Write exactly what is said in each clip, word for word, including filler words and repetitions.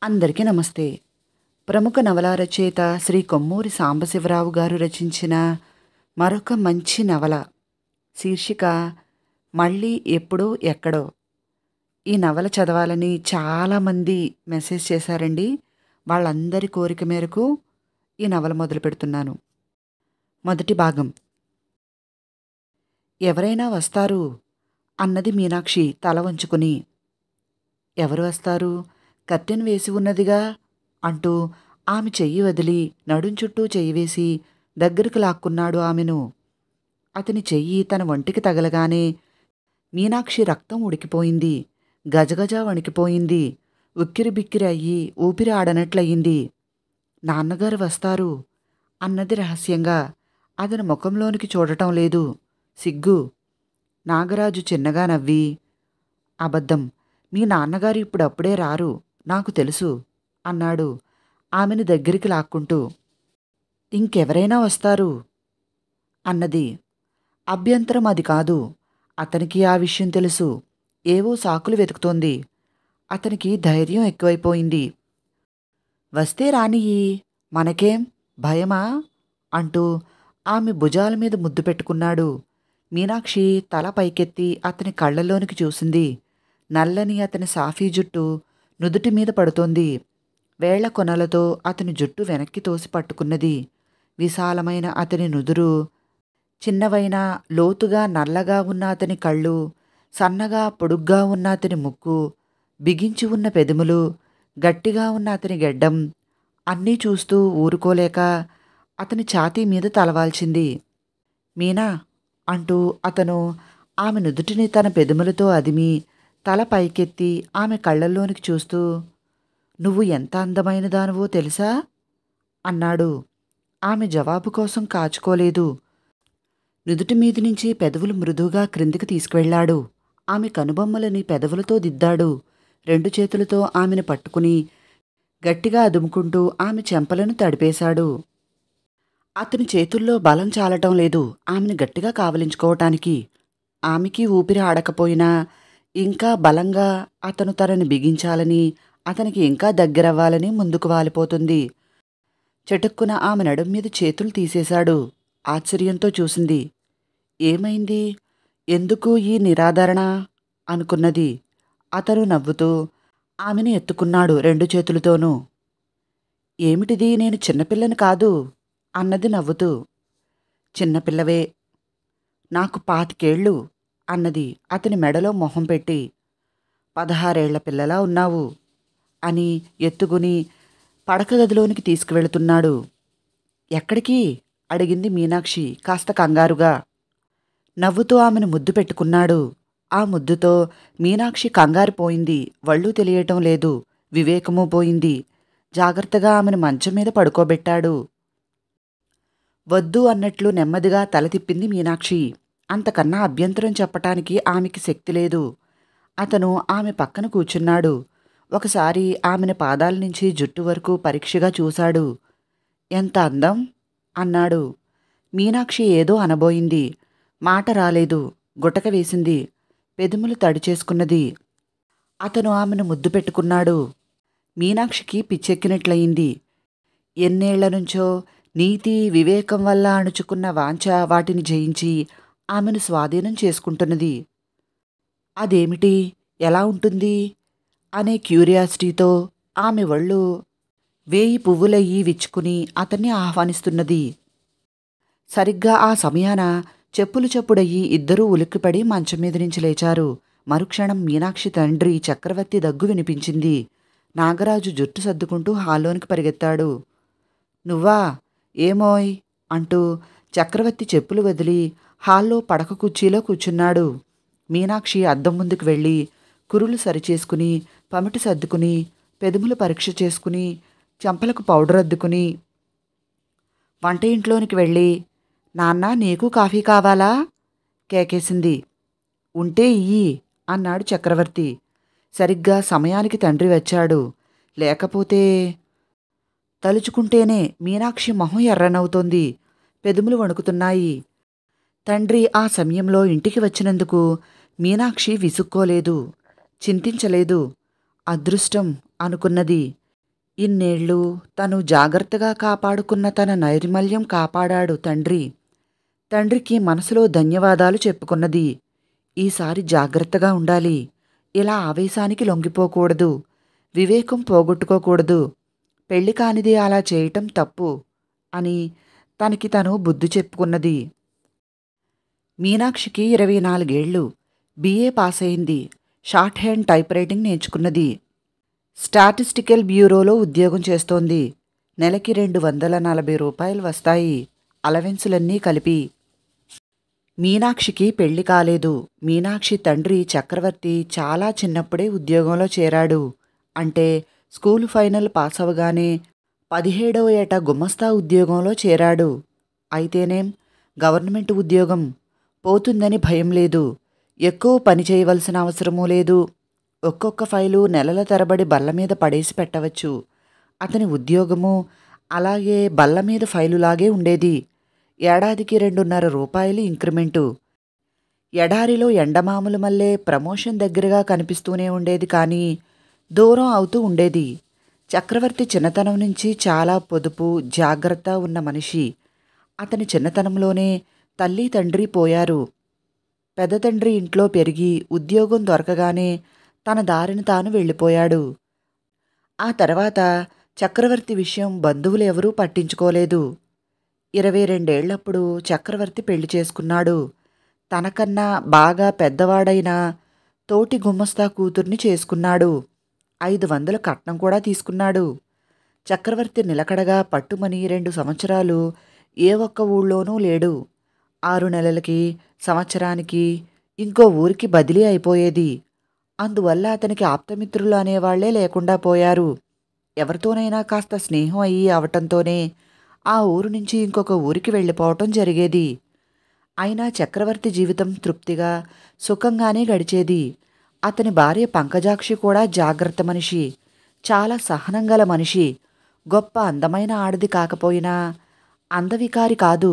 అందరికీ నమస్తే. ప్రముఖ నవలా రచయిత శ్రీ కొమ్మూరి సాంబశివరావు గారు రచించిన మరొక మంచి నవల శీర్షిక మళ్ళీ ఎప్పుడో ఎక్కడో. ఈ నవల చదవాలని చాలామంది మెసేజ్ చేశారండి. వాళ్ళందరి కోరిక మేరకు ఈ నవల మొదలు పెడుతున్నాను. మొదటి భాగం. ఎవరైనా వస్తారు అన్నది మీనాక్షి తల వంచుకుని. ఎవరు వస్తారు? కర్టెన్ వేసి ఉన్నదిగా అంటూ ఆమె చెయ్యి వదిలి నడుం చుట్టూ చెయ్యి వేసి దగ్గరకు లాక్కున్నాడు ఆమెను. అతని చెయ్యి తన ఒంటికి తగలగానే మీనాక్షి రక్తం ఉడికిపోయింది. గజగజ వణికిపోయింది. ఉక్కిరి బిక్కిరి అయ్యి ఊపిరి ఆడనట్లయింది. నాన్నగారు వస్తారు అన్నది రహస్యంగా. అతని ముఖంలోనికి చూడటం లేదు. సిగ్గు. నాగరాజు చిన్నగా నవ్వి, అబద్ధం, మీ నాన్నగారు ఇప్పుడప్పుడే రారు, నాకు తెలుసు అన్నాడు ఆమెను దగ్గరికి లాక్కుంటూ. ఇంకెవరైనా వస్తారు అన్నది. అభ్యంతరం అది కాదు. అతనికి ఆ విషయం తెలుసు. ఏవో సాకులు వెతుకుతోంది. అతనికి ధైర్యం ఎక్కువైపోయింది. వస్తే రానియ్యి, మనకేం భయమా అంటూ ఆమె భుజాల మీద ముద్దు పెట్టుకున్నాడు. మీనాక్షి తల పైకెత్తి అతని కళ్ళల్లోనికి చూసింది. నల్లని అతని సాఫీ జుట్టు నుదుటి మీద పడుతోంది. వేళ్ల కొనలతో అతని జుట్టు వెనక్కి తోసి పట్టుకున్నది. విశాలమైన అతని నుదురు, చిన్నవైన లోతుగా నల్లగా ఉన్న అతని కళ్ళు, సన్నగా పొడుగ్గా ఉన్న అతని ముక్కు, బిగించి ఉన్న పెదములు, గట్టిగా ఉన్న అతని గెడ్డం అన్నీ చూస్తూ ఊరుకోలేక అతని ఛాతీ మీద తలవాల్చింది. మీనా అంటూ అతను ఆమె నుదుటిని తన పెదములతో అదిమి తల పైకెత్తి ఆమె కళ్ళల్లోనికి చూస్తూ, నువ్వు ఎంత అందమైన దానివో తెలుసా అన్నాడు. ఆమె జవాబు కోసం కాచుకోలేదు. నుదుటి మీది నుంచి పెదవులు మృదువుగా క్రిందికి తీసుకువెళ్లాడు. ఆమె కనుబొమ్మలని పెదవులతో దిద్దాడు. రెండు చేతులతో ఆమెను పట్టుకుని గట్టిగా అదుముకుంటూ ఆమె చెంపలను తడిపేశాడు. అతని చేతుల్లో బలం చాలటం లేదు ఆమెను గట్టిగా కావలించుకోవటానికి. ఆమెకి ఊపిరి ఆడకపోయినా ఇంకా బలంగా అతను తనని బిగించాలని, అతనికి ఇంకా దగ్గరవ్వాలని ముందుకు వాలిపోతుంది. చటుక్కున ఆమె నడుం మీద చేతులు తీసేశాడు. ఆశ్చర్యంతో చూసింది. ఏమైంది? ఎందుకు ఈ నిరాదరణ అనుకున్నది. అతను నవ్వుతూ ఆమెను ఎత్తుకున్నాడు రెండు చేతులతోనూ. ఏమిటిది? నేను చిన్నపిల్లని కాదు అన్నది నవ్వుతూ. చిన్నపిల్లవే, నాకు పాతికేళ్ళు అన్నది అతని మెడలో మొహం పెట్టి. పదహారేళ్ల పిల్లలా ఉన్నావు అని ఎత్తుకుని పడక గదిలోనికి తీసుకువెళుతున్నాడు. ఎక్కడికి అడిగింది మీనాక్షి కాస్త కంగారుగా. నవ్వుతూ ఆమెను ముద్దు పెట్టుకున్నాడు. ఆ ముద్దుతో మీనాక్షి కంగారు పోయింది. వళ్ళు తెలియటం లేదు. వివేకమూ పోయింది. జాగ్రత్తగా ఆమెను మంచం మీద పడుకోబెట్టాడు. వద్దు అన్నట్లు నెమ్మదిగా తల తిప్పింది మీనాక్షి. అంతకన్నా అభ్యంతరం చెప్పటానికి ఆమెకి శక్తి లేదు. అతను ఆమె పక్కన కూర్చున్నాడు. ఒకసారి ఆమెను పాదాల నుంచి జుట్టు వరకు పరీక్షగా చూశాడు. ఎంత అందం అన్నాడు. మీనాక్షి ఏదో అనబోయింది. మాట రాలేదు. గుటక వేసింది. పెదములు తడిచేసుకున్నది. అతను ఆమెను ముద్దు పెట్టుకున్నాడు. మీనాక్షికి పిచ్చెక్కినట్లయింది. ఎన్నేళ్ల నుంచో నీతి వివేకం వల్ల అణుచుకున్న వాంఛ వాటిని జయించి ఆమెను స్వాధీనం చేసుకుంటున్నది. అదేమిటి? ఎలా ఉంటుంది అనే క్యూరియాసిటీతో ఆమె ఒళ్ళు వేయి పువ్వులయ్యి విచ్చుకుని అతన్ని ఆహ్వానిస్తున్నది. సరిగ్గా ఆ సమయాన చెప్పులు చప్పుడయ్యి ఇద్దరూ ఉలిక్కిపడి మంచం మీద నుంచి లేచారు. మరుక్షణం మీనాక్షి తండ్రి చక్రవర్తి దగ్గు వినిపించింది. నాగరాజు జుట్టు సర్దుకుంటూ హాల్లోనికి పరిగెత్తాడు. నువ్వా? ఏమోయ్ అంటూ చక్రవర్తి చెప్పులు వదిలి హాల్లో పడక కుర్చీలో కూర్చున్నాడు. మీనాక్షి అద్దం ముందుకు వెళ్ళి కురులు సరిచేసుకుని, పమిటి సర్దుకుని, పెదములు పరీక్ష చేసుకుని, చెంపలకు పౌడర్ అద్దుకుని వంట ఇంట్లోనికి వెళ్ళి, నాన్న నీకు కాఫీ కావాలా కేకేసింది. ఉంటే ఇయ్యి అన్నాడు చక్రవర్తి. సరిగ్గా సమయానికి తండ్రి వచ్చాడు. లేకపోతే తలుచుకుంటేనే మీనాక్షి మొహం ఎర్రనవుతోంది. పెదములు వణుకుతున్నాయి. తండ్రి ఆ సమయంలో ఇంటికి వచ్చినందుకు మీనాక్షి విసుక్కోలేదు, చింతించలేదు. అదృష్టం అనుకున్నది. ఇన్నేళ్ళు తను జాగ్రత్తగా కాపాడుకున్న తన నైర్మల్యం కాపాడాడు తండ్రి. తండ్రికి మనసులో ధన్యవాదాలు చెప్పుకున్నది. ఈసారి జాగ్రత్తగా ఉండాలి. ఇలా ఆవేశానికి లొంగిపోకూడదు. వివేకం పోగొట్టుకోకూడదు. పెళ్లి కానిది అలా చేయటం తప్పు అని తనకి తను బుద్ధి చెప్పుకున్నది. మీనాక్షికి ఇరవై నాలుగేళ్లు. బిఏ పాస్ అయింది. షార్ట్ హ్యాండ్ టైప్ రైటింగ్ నేర్చుకున్నది. స్టాటిస్టికల్ బ్యూరోలో ఉద్యోగం చేస్తోంది. నెలకి రెండు వందల నలభై రూపాయలు వస్తాయి, అలవెన్సులన్నీ కలిపి. మీనాక్షికి పెళ్లి కాలేదు. మీనాక్షి తండ్రి చక్రవర్తి చాలా చిన్నప్పుడే ఉద్యోగంలో చేరాడు. అంటే స్కూలు ఫైనల్ పాస్ అవగానే పదిహేడవ ఏట గుమస్తా ఉద్యోగంలో చేరాడు. అయితేనేం గవర్నమెంట్ ఉద్యోగం. పోతుందని భయం లేదు. ఎక్కువ పని చేయవలసిన అవసరమూ లేదు. ఒక్కొక్క ఫైలు నెలల తరబడి బల్ల మీద పడేసి పెట్టవచ్చు. అతని ఉద్యోగము అలాగే బల్ల మీద ఫైలులాగే ఉండేది. ఏడాదికి రెండున్నర రూపాయలు ఇంక్రిమెంటు. ఎడారిలో ఎండమాముల మల్లే ప్రమోషన్ దగ్గరగా కనిపిస్తూనే ఉండేది, కానీ దూరం అవుతూ ఉండేది. చక్రవర్తి చిన్నతనం నుంచి చాలా పొదుపు జాగ్రత్త ఉన్న మనిషి. అతని చిన్నతనంలోనే తల్లి తండ్రి పోయారు. పెద్ద తండ్రి ఇంట్లో పెరిగి ఉద్యోగం దొరకగానే తన దారిని తాను వెళ్ళిపోయాడు. ఆ తర్వాత చక్రవర్తి విషయం బంధువులు ఎవరూ పట్టించుకోలేదు. ఇరవై రెండేళ్లప్పుడు చక్రవర్తి పెళ్లి చేసుకున్నాడు. తనకన్నా బాగా పెద్దవాడైన తోటి గుమస్తా కూతుర్ని చేసుకున్నాడు. ఐదు వందలు కట్నం కూడా తీసుకున్నాడు. చక్రవర్తి నిలకడగా పట్టుమని రెండు సంవత్సరాలు ఏ ఒక్క ఊళ్ళోనూ లేడు. ఆరు నెలలకి సంవత్సరానికి ఇంకో ఊరికి బదిలీ అయిపోయేది. అందువల్ల అతనికి ఆప్తమిత్రులు అనేవాళ్లే లేకుండా పోయారు. ఎవరితోనైనా కాస్త స్నేహం అయ్యి అవటంతోనే ఆ ఊరు నుంచి ఇంకొక ఊరికి వెళ్ళిపోవటం జరిగేది. అయినా చక్రవర్తి జీవితం తృప్తిగా సుఖంగానే గడిచేది. అతని భార్య పంకజాక్షి కూడా జాగ్రత్త మనిషి, చాలా సహనంగల మనిషి. గొప్ప అందమైన ఆడది కాకపోయినా అందవికారి కాదు.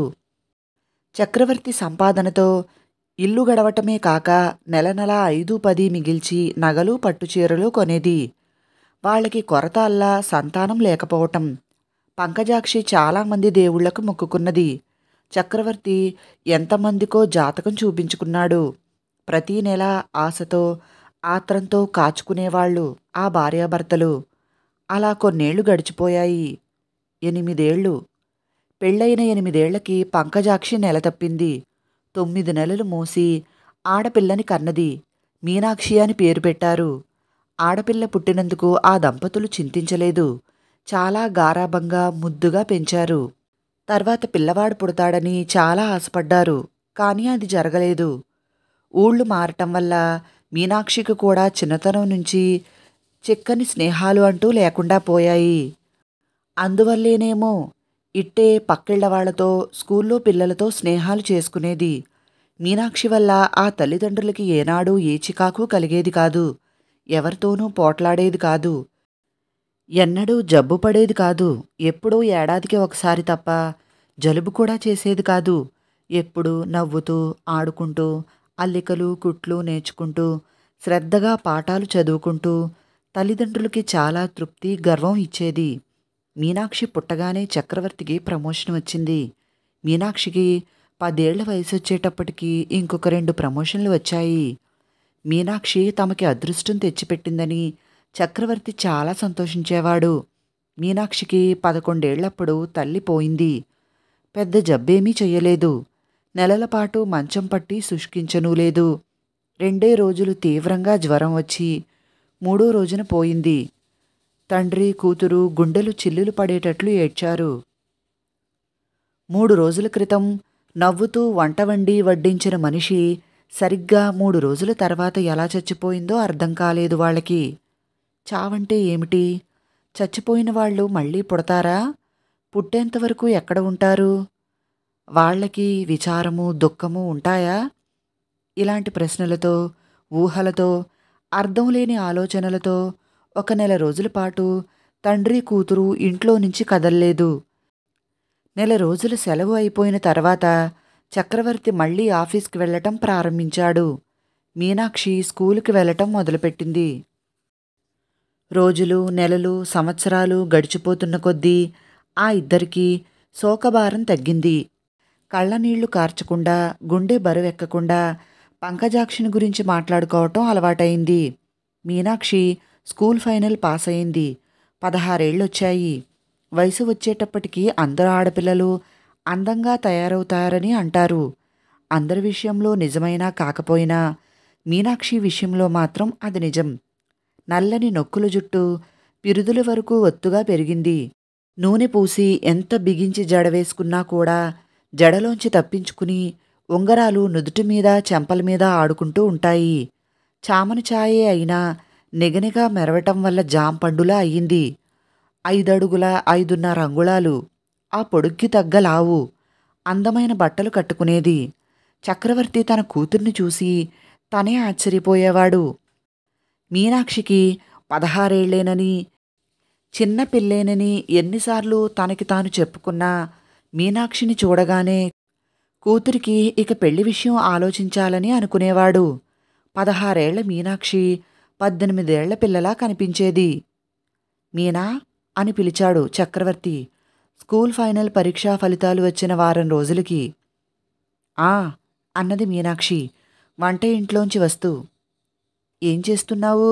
చక్రవర్తి సంపాదనతో ఇల్లు గడవటమే కాక నెల నెల ఐదు పది మిగిల్చి నగలు పట్టుచీరలు కొనేది. వాళ్ళకి కొరత అల్లా సంతానం లేకపోవటం. పంకజాక్షి చాలామంది దేవుళ్లకు మొక్కుకున్నది. చక్రవర్తి ఎంతమందికో జాతకం చూపించుకున్నాడు. ప్రతీ నెల ఆశతో ఆత్రంతో కాచుకునేవాళ్లు ఆ భార్యాభర్తలు. అలా కొన్నేళ్లు గడిచిపోయాయి. ఎనిమిదేళ్లు. పెళ్ళైన ఎనిమిదేళ్లకి పంకజాక్షి నెల తప్పింది. తొమ్మిది నెలలు మోసి ఆడపిల్లని కన్నది. మీనాక్షి అని పేరు పెట్టారు. ఆడపిల్ల పుట్టినందుకు ఆ దంపతులు చింతించలేదు. చాలా గారాబంగా ముద్దుగా పెంచారు. తర్వాత పిల్లవాడు పుడతాడని చాలా ఆశపడ్డారు. కానీ అది జరగలేదు. ఊళ్ళు మారటం వల్ల మీనాక్షికి కూడా చిన్నతనం నుంచి చిక్కని స్నేహాలు అంటూ లేకుండా పోయాయి. అందువల్లేనేమో ఇట్టే పక్కిళ్ల వాళ్లతో స్కూల్లో పిల్లలతో స్నేహాలు చేసుకునేది. మీనాక్షి వల్ల ఆ తల్లిదండ్రులకి ఏనాడూ ఏ చికాకు కలిగేది కాదు. ఎవరితోనూ పోట్లాడేది కాదు. ఎన్నడూ జబ్బు పడేది కాదు. ఎప్పుడూ ఏడాదికి ఒకసారి తప్ప జలుబు కూడా చేసేది కాదు. ఎప్పుడూ నవ్వుతూ ఆడుకుంటూ అల్లికలు కుట్లు నేర్చుకుంటూ శ్రద్ధగా పాఠాలు చదువుకుంటూ తల్లిదండ్రులకి చాలా తృప్తి గర్వం ఇచ్చేది. మీనాక్షి పుట్టగానే చక్రవర్తికి ప్రమోషన్ వచ్చింది. మీనాక్షికి పదేళ్ల వయసు వచ్చేటప్పటికి ఇంకొక రెండు ప్రమోషన్లు వచ్చాయి. మీనాక్షి తమకి అదృష్టం తెచ్చిపెట్టిందని చక్రవర్తి చాలా సంతోషించేవాడు. మీనాక్షికి పదకొండేళ్లప్పుడు తల్లి పోయింది. పెద్ద జబ్బేమీ చెయ్యలేదు. నెలల పాటు మంచం పట్టి శుష్కించనూ లేదు. రెండే రోజులు తీవ్రంగా జ్వరం వచ్చి మూడో రోజున పోయింది. తండ్రి కూతురు గుండెలు చిల్లులు పడేటట్లు ఏడ్చారు. మూడు రోజుల క్రితం నవ్వుతూ వంట వండి వడ్డించిన మనిషి సరిగ్గా మూడు రోజుల తర్వాత ఎలా చచ్చిపోయిందో అర్థం కాలేదు వాళ్ళకి. చావంటే ఏమిటి? చచ్చిపోయిన వాళ్ళు మళ్ళీ పుడతారా? పుట్టేంతవరకు ఎక్కడ ఉంటారు? వాళ్లకి విచారము దుఃఖము ఉంటాయా? ఇలాంటి ప్రశ్నలతో ఊహలతో అర్థం లేని ఆలోచనలతో ఒక నెల రోజుల పాటు తండ్రి కూతురు ఇంట్లో నుంచి కదల్లేదు. నెల రోజుల సెలవు అయిపోయిన తర్వాత చక్రవర్తి మళ్లీ ఆఫీస్కి వెళ్లటం ప్రారంభించాడు. మీనాక్షి స్కూలుకి వెళ్లటం మొదలుపెట్టింది. రోజులు, నెలలు, సంవత్సరాలు గడిచిపోతున్న కొద్దీ ఆ ఇద్దరికీ శోకభారం తగ్గింది. కళ్ళనీళ్లు కార్చకుండా, గుండె బరువెక్కకుండా పంకజాక్షిని గురించి మాట్లాడుకోవటం అలవాటైంది. మీనాక్షి స్కూల్ ఫైనల్ పాస్ అయింది. పదహారేళ్ళొచ్చాయి. వయసు వచ్చేటప్పటికి అందరు ఆడపిల్లలు అందంగా తయారవుతారని అంటారు. అందరి విషయంలో నిజమైనా కాకపోయినా మీనాక్షి విషయంలో మాత్రం అది నిజం. నల్లని నొక్కుల జుట్టు పిరుదుల వరకు ఒత్తుగా పెరిగింది. నూనె పూసి ఎంత బిగించి జడ వేసుకున్నా కూడా జడలోంచి తప్పించుకుని ఉంగరాలు నుదుటి మీద, చెంపల మీద ఆడుకుంటూ ఉంటాయి. చామని ఛాయే అయినా నిగనిగా మెరవటం వల్ల జాంపండులా అయ్యింది. ఐదడుగుల ఐదున్నర అంగుళాలు. ఆ పొడుగ్గి తగ్గ లావు. అందమైన బట్టలు కట్టుకునేది. చక్రవర్తి తన కూతుర్ని చూసి తనే ఆశ్చర్యపోయేవాడు. మీనాక్షికి పదహారేళ్లేనని, చిన్న పిల్లేనని ఎన్నిసార్లు తనకి తాను చెప్పుకున్నా మీనాక్షిని చూడగానే కూతురికి ఇక పెళ్లి విషయం ఆలోచించాలని అనుకునేవాడు. పదహారేళ్ల మీనాక్షి పద్దెనిమిదేళ్ల పిల్లలా కనిపించేది. మీనా అని పిలిచాడు చక్రవర్తి స్కూల్ ఫైనల్ పరీక్షా ఫలితాలు వచ్చిన వారం రోజులకి. ఆ అన్నది మీనాక్షి వంట ఇంట్లోంచి వస్తూ. ఏం చేస్తున్నావు?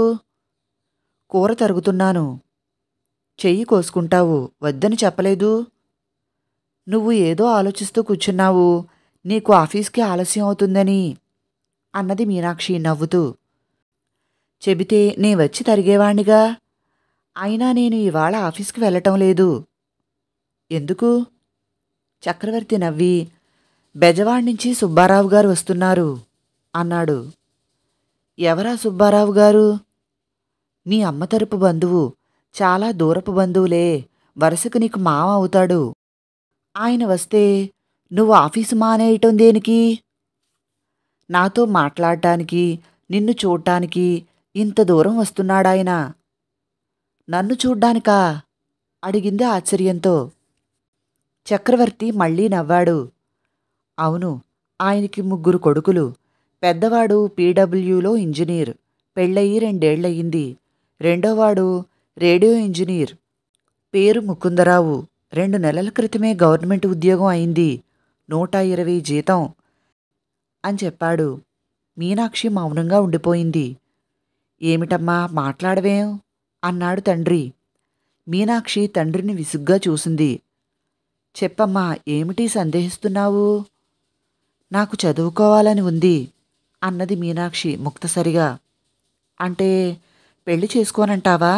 కూర తరుగుతున్నాను. చెయ్యి కోసుకుంటావు, వద్దని చెప్పలేదు. నువ్వు ఏదో ఆలోచిస్తూ కూర్చున్నావు, నీకు ఆఫీస్కి ఆలస్యం అవుతుందని అన్నది మీనాక్షి నవ్వుతూ. చెబితే నే వచ్చి తరిగేవాణ్ణిగా. అయినా నేను ఇవాళ ఆఫీస్కి వెళ్ళటం లేదు. ఎందుకు? చక్రవర్తి నవ్వి, బెజవాడ్నుంచి సుబ్బారావు గారు వస్తున్నారు అన్నాడు. ఎవరా సుబ్బారావు గారు? మీ అమ్మ తరపు బంధువు. చాలా దూరపు బంధువులే. వరుసకు నీకు మామ అవుతాడు. ఆయన వస్తే నువ్వు ఆఫీసు మానేయటం దేనికి? నాతో మాట్లాడటానికి, నిన్ను చూడ్డానికి ఇంత దూరం వస్తున్నాడాయన. నన్ను చూడ్డానికా? అడిగింది ఆశ్చర్యంతో. చక్రవర్తి మళ్ళీ నవ్వాడు. అవును, ఆయనకి ముగ్గురు కొడుకులు. పెద్దవాడు పీడబ్ల్యూలో ఇంజనీర్, పెళ్ళయి రెండేళ్లయ్యింది. రెండోవాడు రేడియో ఇంజనీర్, పేరు ముకుందరావు. రెండు నెలల క్రితమే గవర్నమెంట్ ఉద్యోగం అయింది. నూట ఇరవై జీతం అని చెప్పాడు. మీనాక్షి మౌనంగా ఉండిపోయింది. ఏమిటమ్మా మాట్లాడవేం అన్నాడు తండ్రి. మీనాక్షి తండ్రిని విసుగ్గా చూసింది. చెప్పమ్మా, ఏమిటి సందేహిస్తున్నావు? నాకు చదువుకోవాలని ఉంది అన్నది మీనాక్షి ముక్తసరిగా. అంటే పెళ్లి చేసుకోనంటావా?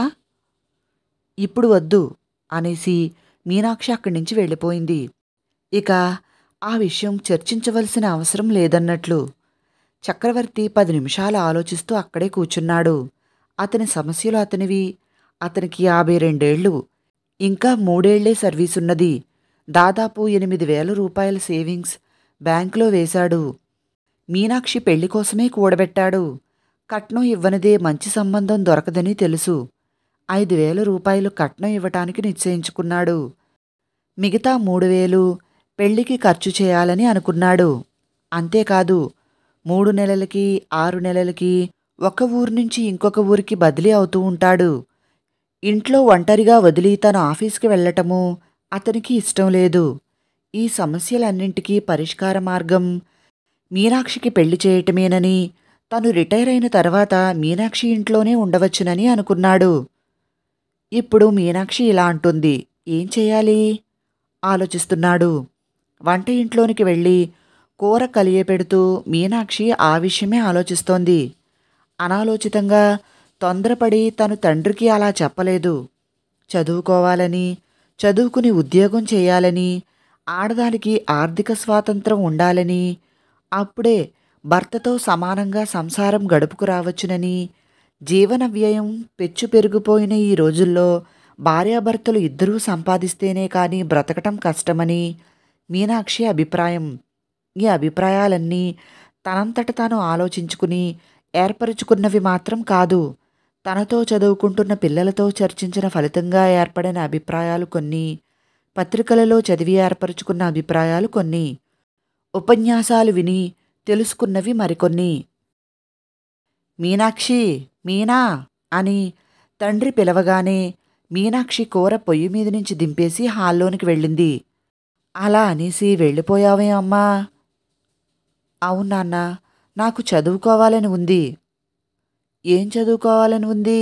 ఇప్పుడు వద్దు అనేసి మీనాక్షి అక్కడి నుంచి వెళ్ళిపోయింది. ఇక ఆ విషయం చర్చించవలసిన అవసరం లేదన్నట్లు. చక్రవర్తి పది నిమిషాలు ఆలోచిస్తూ అక్కడే కూర్చున్నాడు. అతని సమస్యలు అతనివి. అతనికి యాభై రెండేళ్లు. ఇంకా మూడేళ్లే సర్వీసున్నది. దాదాపు ఎనిమిది వేల రూపాయల సేవింగ్స్ బ్యాంకులో వేశాడు. మీనాక్షి పెళ్లి కోసమే కూడబెట్టాడు. కట్నం ఇవ్వనిదే మంచి సంబంధం దొరకదని తెలుసు. ఐదు వేల రూపాయలు కట్నం ఇవ్వటానికి నిశ్చయించుకున్నాడు. మిగతా మూడు వేలు పెళ్లికి ఖర్చు చేయాలని అనుకున్నాడు. అంతేకాదు, మూడు నెలలకి, ఆరు నెలలకి ఒక ఊరు నుంచి ఇంకొక ఊరికి బదిలీ అవుతూ ఉంటాడు. ఇంట్లో ఒంటరిగా వదిలి తను ఆఫీస్కి వెళ్లటము అతనికి ఇష్టం లేదు. ఈ సమస్యలన్నింటికీ పరిష్కార మార్గం మీనాక్షికి పెళ్లి చేయటమేనని, తను రిటైర్ అయిన తర్వాత మీనాక్షి ఇంట్లోనే ఉండవచ్చునని అనుకున్నాడు. ఇప్పుడు మీనాక్షి ఇలా అంటుంది. ఏం చేయాలి ఆలోచిస్తున్నాడు. వంట ఇంట్లోనికి వెళ్ళి కూర కలియపెడుతూ మీనాక్షి ఆ విషయమే ఆలోచిస్తోంది. అనాలోచితంగా తొందరపడి తను తండ్రికి అలా చెప్పలేదు. చదువుకోవాలని, చదువుకుని ఉద్యోగం చేయాలని, ఆడదానికి ఆర్థిక స్వాతంత్రం ఉండాలని, అప్పుడే భర్తతో సమానంగా సంసారం గడుపుకు రావచ్చునని, జీవన వ్యయం పెచ్చు పెరిగిపోయిన ఈ రోజుల్లో భార్యాభర్తలు ఇద్దరూ సంపాదిస్తేనే కానీ బ్రతకటం కష్టమని మీనాక్షి అభిప్రాయం. ఈ అభిప్రాయాలన్నీ తనంతట తాను ఆలోచించుకుని ఏర్పరుచుకున్నవి మాత్రం కాదు. తనతో చదువుకుంటున్న పిల్లలతో చర్చించిన ఫలితంగా ఏర్పడిన అభిప్రాయాలు కొన్ని, పత్రికలలో చదివి ఏర్పరుచుకున్న అభిప్రాయాలు కొన్ని, ఉపన్యాసాలు విని తెలుసుకున్నవి మరికొన్ని. మీనాక్షి, మీనా అని తండ్రి పిలవగానే మీనాక్షి కూర పొయ్యి మీద నుంచి దింపేసి హాల్లోనికి వెళ్ళింది. అలా అనేసి వెళ్ళిపోయావే అమ్మా? అవును నాన్న, నాకు చదువుకోవాలని ఉంది. ఏం చదువుకోవాలని ఉంది?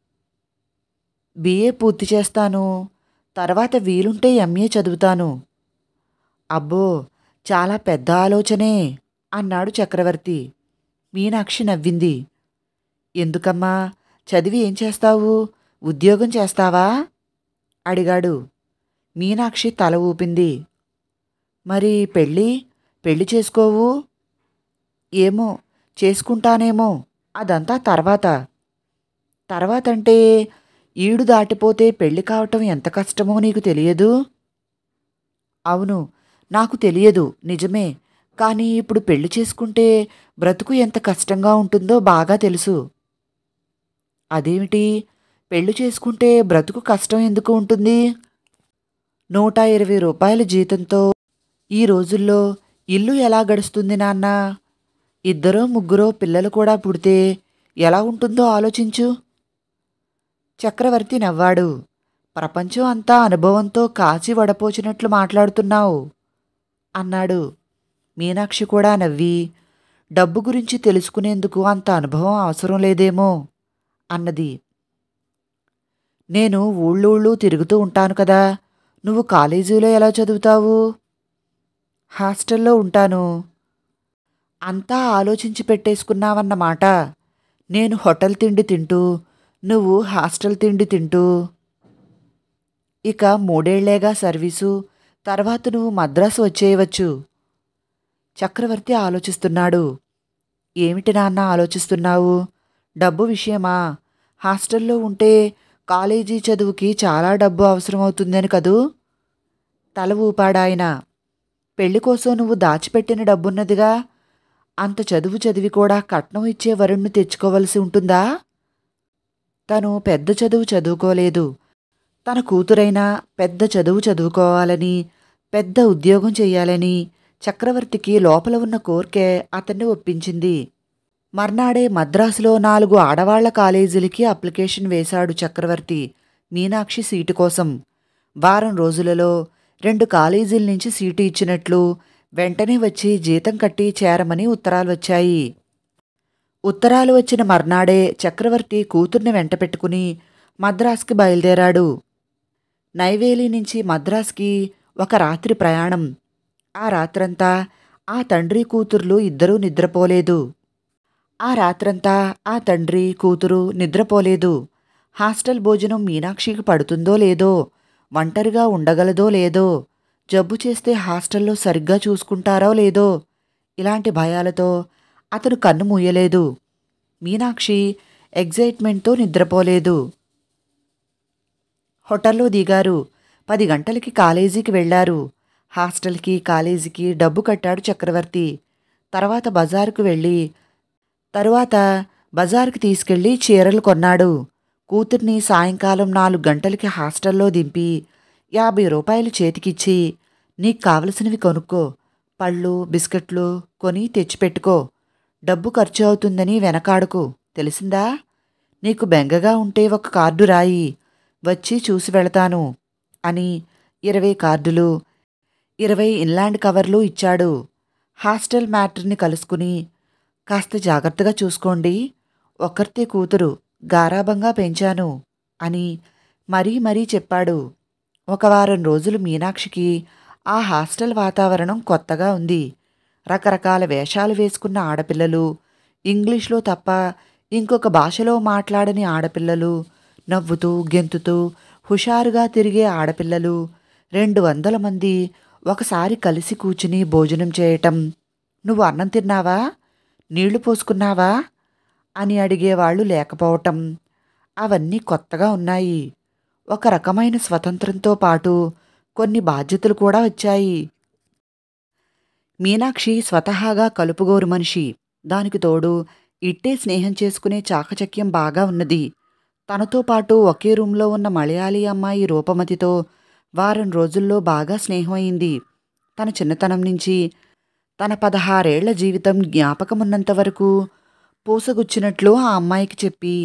బిఏ పూర్తి చేస్తాను. తర్వాత వీలుంటే ఎంఏ చదువుతాను. అబ్బో, చాలా పెద్ద ఆలోచనే అన్నాడు చక్రవర్తి. మీనాక్షి నవ్వింది. ఎందుకమ్మా, చదివి ఏం చేస్తావు? ఉద్యోగం చేస్తావా అడిగాడు. మీనాక్షి తల ఊపింది. మరి పెళ్ళి పెళ్లి చేసుకోవు? ఏమో, చేసుకుంటానేమో, అదంతా తర్వాత. తర్వాతంటే ఈడు దాటిపోతే పెళ్లి కావటం ఎంత కష్టమో నీకు తెలియదు? అవును, నాకు తెలియదు, నిజమే. కానీ ఇప్పుడు పెళ్లి చేసుకుంటే బ్రతుకు ఎంత కష్టంగా ఉంటుందో బాగా తెలుసు. అదేమిటి, పెళ్లి చేసుకుంటే బ్రతుకు కష్టం ఎందుకు ఉంటుంది? నూట ఇరవై రూపాయల జీతంతో ఈ రోజుల్లో ఇల్లు ఎలా గడుస్తుంది నాన్న? ఇద్దరో ముగ్గురో పిల్లలు కూడా పుడితే ఎలా ఉంటుందో ఆలోచించు. చక్రవర్తి నవ్వాడు. ప్రపంచం అంతా అనుభవంతో కాచి వడపోచినట్లు మాట్లాడుతున్నావు అన్నాడు. మీనాక్షి కూడా నవ్వి, డబ్బు గురించి తెలుసుకునేందుకు అంత అనుభవం అవసరం లేదేమో అన్నది. నేను ఊళ్ళూళ్ళు తిరుగుతూ ఉంటాను కదా, నువ్వు కాలేజీలో ఎలా చదువుతావు? హాస్టల్లో ఉంటాను. అంతా ఆలోచించి పెట్టేసుకున్నావన్నమాట. నేను హోటల్ తిండి తింటూ, నువ్వు హాస్టల్ తిండి తింటూ. ఇక మూడేళ్లేగా సర్వీసు, తర్వాత నువ్వు మద్రాసు వచ్చేయవచ్చు. చక్రవర్తి ఆలోచిస్తున్నాడు. ఏమిటి నాన్న ఆలోచిస్తున్నావు? డబ్బు విషయమా? హాస్టల్లో ఉంటే కాలేజీ చదువుకి చాలా డబ్బు అవసరమవుతుందని కదూ? తల ఊపాడాయన. పెళ్లి కోసం నువ్వు దాచిపెట్టిన డబ్బున్నదిగా, అంత చదువు చదివి కూడా కట్నం ఇచ్చే వరుణ్ణి తెచ్చుకోవలసి ఉంటుందా? తను పెద్ద చదువు చదువుకోలేదు. తన కూతురైనా పెద్ద చదువు చదువుకోవాలని, పెద్ద ఉద్యోగం చెయ్యాలని చక్రవర్తికి లోపల ఉన్న కోర్కె అతన్ని ఒప్పించింది. మర్నాడే మద్రాసులో నాలుగు ఆడవాళ్ల కాలేజీలకి అప్లికేషన్ వేశాడు చక్రవర్తి మీనాక్షి సీటు కోసం. వారం రోజులలో రెండు కాలేజీల నుంచి సీటు ఇచ్చినట్లు, వెంటనే వచ్చి జీతం కట్టి చేరమని ఉత్తరాలు వచ్చాయి. ఉత్తరాలు వచ్చిన మర్నాడే చక్రవర్తి కూతుర్ని వెంటపెట్టుకుని మద్రాస్కి బయలుదేరాడు. నైవేలి నుంచి మద్రాస్కి ఒక రాత్రి ప్రయాణం. ఆ రాత్రంతా ఆ తండ్రి కూతుర్లు ఇద్దరూ నిద్రపోలేదు. ఆ రాత్రంతా ఆ తండ్రి కూతురు నిద్రపోలేదు. హాస్టల్ భోజనం మీనాక్షికి పడుతుందో లేదో, ఒంటరిగా ఉండగలదో లేదో, జబ్బు చేస్తే హాస్టల్లో సరిగ్గా చూసుకుంటారో లేదో, ఇలాంటి భయాలతో అతను కన్ను మూయలేదు. మీనాక్షి ఎగ్జైట్మెంట్తో నిద్రపోలేదు. హోటల్లో దిగారు. పది గంటలకి కాలేజీకి వెళ్లారు. హాస్టల్కి కాలేజీకి డబ్బు కట్టాడు చక్రవర్తి. తర్వాత బజారుకు వెళ్ళి తరువాత బజారుకి తీసుకెళ్లి చీరలు కొన్నాడు. కూతుర్ని సాయంకాలం నాలుగు గంటలకి హాస్టల్లో దింపి యాభై రూపాయలు చేతికిచ్చి, నీకు కావలసినవి కొనుక్కో, పళ్ళు బిస్కెట్లు కొని తెచ్చిపెట్టుకో, డబ్బు ఖర్చు అవుతుందని వెనకాడకు, తెలిసిందా? నీకు బెంగగా ఉంటే ఒక కార్డు రాయి, వచ్చి చూసి వెళతాను అని ఇరవై కార్డులు, ఇరవై ఇన్లాండ్ కవర్లు ఇచ్చాడు. హాస్టల్ మ్యాట్రిని కలుసుకుని, కాస్త జాగ్రత్తగా చూసుకోండి, ఒక్కర్తే కూతురు, గారాబంగా పెంచాను అని మరీ మరీ చెప్పాడు. ఒక వారం రోజులు మీనాక్షికి ఆ హాస్టల్ వాతావరణం కొత్తగా ఉంది. రకరకాల వేషాలు వేసుకున్న ఆడపిల్లలు, ఇంగ్లీష్లో తప్ప ఇంకొక భాషలో మాట్లాడని ఆడపిల్లలు, నవ్వుతూ గెంతుతూ హుషారుగా తిరిగే ఆడపిల్లలు, రెండు వందల మంది ఒకసారి కలిసి కూర్చుని భోజనం చేయటం. నువ్వు అన్నం తిన్నావా, నీళ్లు పోసుకున్నావా అని అడిగేవాళ్లు లేకపోవటం, అవన్నీ కొత్తగా ఉన్నాయి. ఒక రకమైన స్వతంత్రంతో పాటు కొన్ని బాధ్యతలు కూడా వచ్చాయి. మీనాక్షి స్వతహాగా కలుపుగోరు మనిషి. దానికి తోడు ఇట్టే స్నేహం చేసుకునే చాకచక్యం బాగా ఉన్నది. తనతో పాటు ఒకే రూంలో ఉన్న మలయాళీ అమ్మాయి రూపమతితో వారం రోజుల్లో బాగా స్నేహమైంది. తన చిన్నతనం నుంచి తన పదహారేళ్ల జీవితం జ్ఞాపకమున్నంతవరకు పూసగుచ్చినట్లు ఆ అమ్మాయికి చెప్పి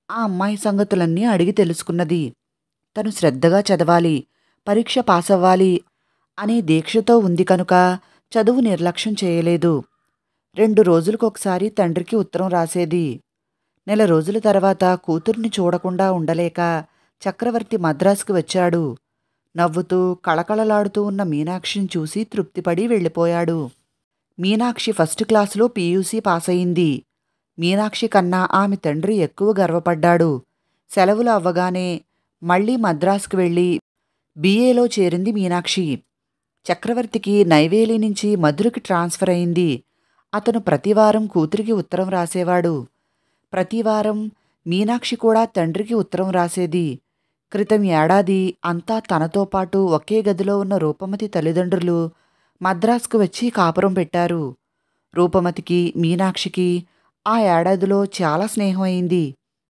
ఆ అమ్మాయి సంగతులన్నీ అడిగి తెలుసుకున్నది. తను శ్రద్ధగా చదవాలి, పరీక్ష పాసవ్వాలి అనే దీక్షతో ఉంది కనుక చదువు నిర్లక్ష్యం చేయలేదు. రెండు రోజులకొకసారి తండ్రికి ఉత్తరం రాసేది. నెల రోజుల తర్వాత కూతుర్ని చూడకుండా ఉండలేక చక్రవర్తి మద్రాసుకు వచ్చాడు. నవ్వుతూ కళకళలాడుతూ ఉన్న మీనాక్షిని చూసి తృప్తిపడి వెళ్ళిపోయాడు. మీనాక్షి ఫస్ట్ క్లాసులో పీయూసీ పాసయింది. మీనాక్షి కన్నా ఆమె తండ్రి ఎక్కువ గర్వపడ్డాడు. సెలవులు అవ్వగానే మళ్ళీ మద్రాసుకు వెళ్ళి బీఏలో చేరింది మీనాక్షి. చక్రవర్తికి నైవేలి నుంచి మధురకి ట్రాన్స్ఫర్ అయింది. అతను ప్రతివారం కూతురికి ఉత్తరం రాసేవాడు. ప్రతివారం మీనాక్షి కూడా తండ్రికి ఉత్తరం రాసేది. క్రితం ఏడాది అంతా తనతో పాటు ఒకే గదిలో ఉన్న రూపమతి తల్లిదండ్రులు మద్రాసుకు వచ్చి కాపురం పెట్టారు. రూపమతికి, మీనాక్షికి ఆ ఏడాదిలో చాలా స్నేహం అయింది.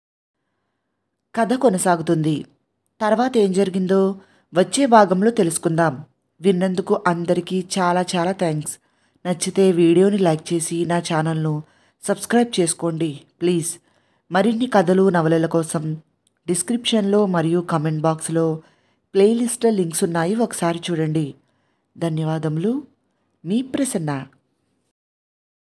కథ కొనసాగుతుంది. తర్వాత ఏం జరిగిందో వచ్చే భాగంలో తెలుసుకుందాం. విన్నందుకు అందరికీ చాలా చాలా థ్యాంక్స్. నచ్చితే వీడియోని లైక్ చేసి నా ఛానల్ను సబ్స్క్రైబ్ చేసుకోండి ప్లీజ్. మరిన్ని కథలు, నవలల కోసం డిస్క్రిప్షన్లో మరియు కమెంట్ బాక్స్లో ప్లేలిస్ట్ లింక్స్ ఉన్నాయి, ఒకసారి చూడండి. ధన్యవాదములు. మీ ప్రసన్న.